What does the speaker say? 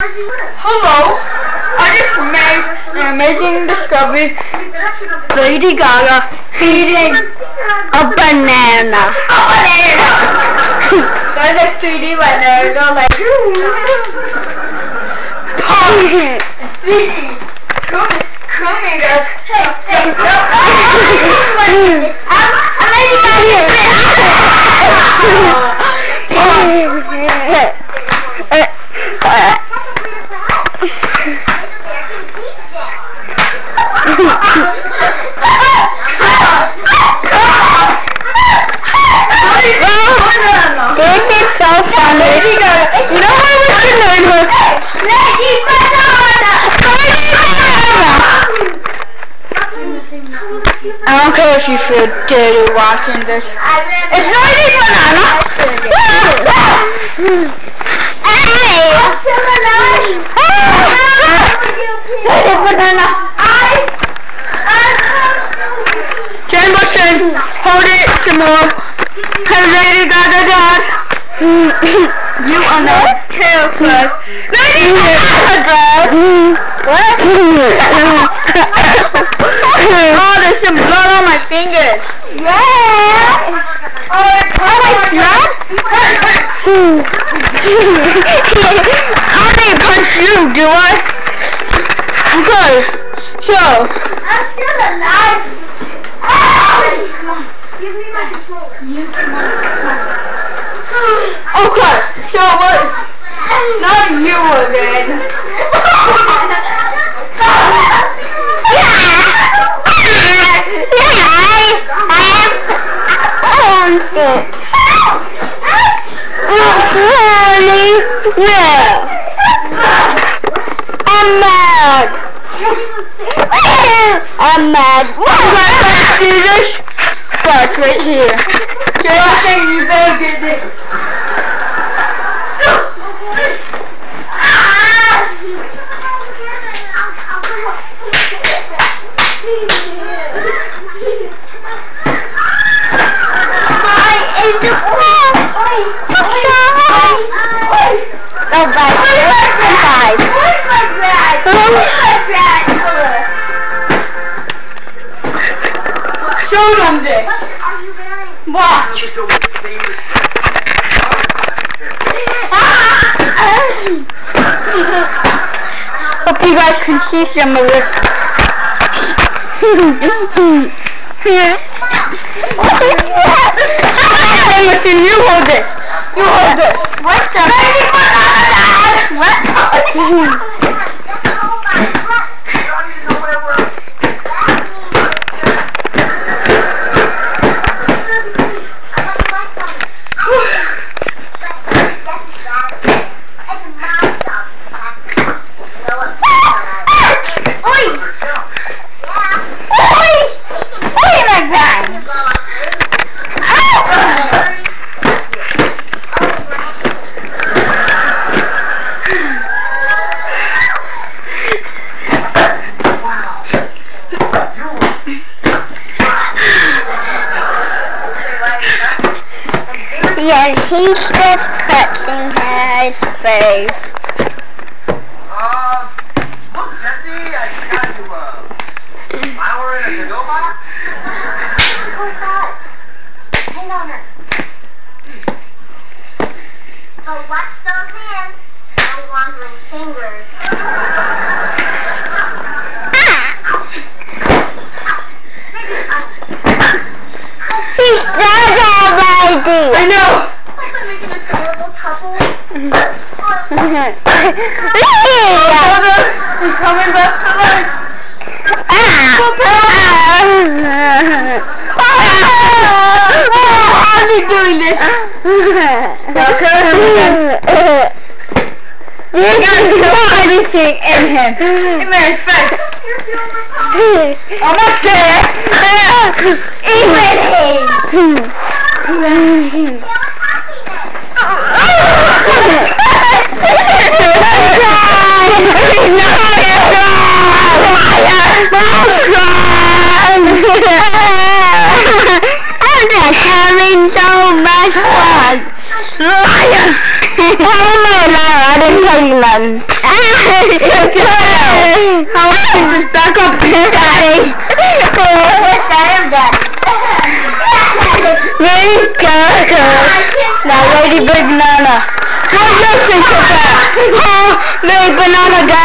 Hello, I just made an amazing discovery. Lady Gaga eating a banana. A banana! There's a CD right there, and I'm like, CD, come here, guys. Hey, I'm Lady Gaga. This is so funny. You know how we should name her? Lady Banana! I don't care if you feel dirty watching this. It's Lady Banana! Hey! Lady Banana! Jane, hold it some more. Hey, Lady Gaga, Dad. You are not careful. Lady Gaga, Dad. What? Oh, there's some blood on my fingers. Yeah. Oh, my blood? I didn't punch you, do I? Okay, so. I'm still alive. Come on, give me my controller. Okay, so what? Not you again. I'm mad. Let's do this. Start right here. Jason, you better get this. Show them this. Watch. Hope you guys can see some of this. Listen, you hold this. You hold this. What's the Yeah, he's just touching his face. Look, Jesse, I got you a flower in a to-go box. What's that? Hang on her. Oh, watch those hands. No wandering fingers. He's dead already. I know. We're making a adorable couple. He's coming back to life. How are you doing this? You gotta kill everything in him. In my face. Almost there. Even him. I'm just having so much fun. Liar! I didn't tell you none. How much is this back up to Daddy? Lady Gaga. Now Lady Banana. What do you think of that? Lady Banana Gaga.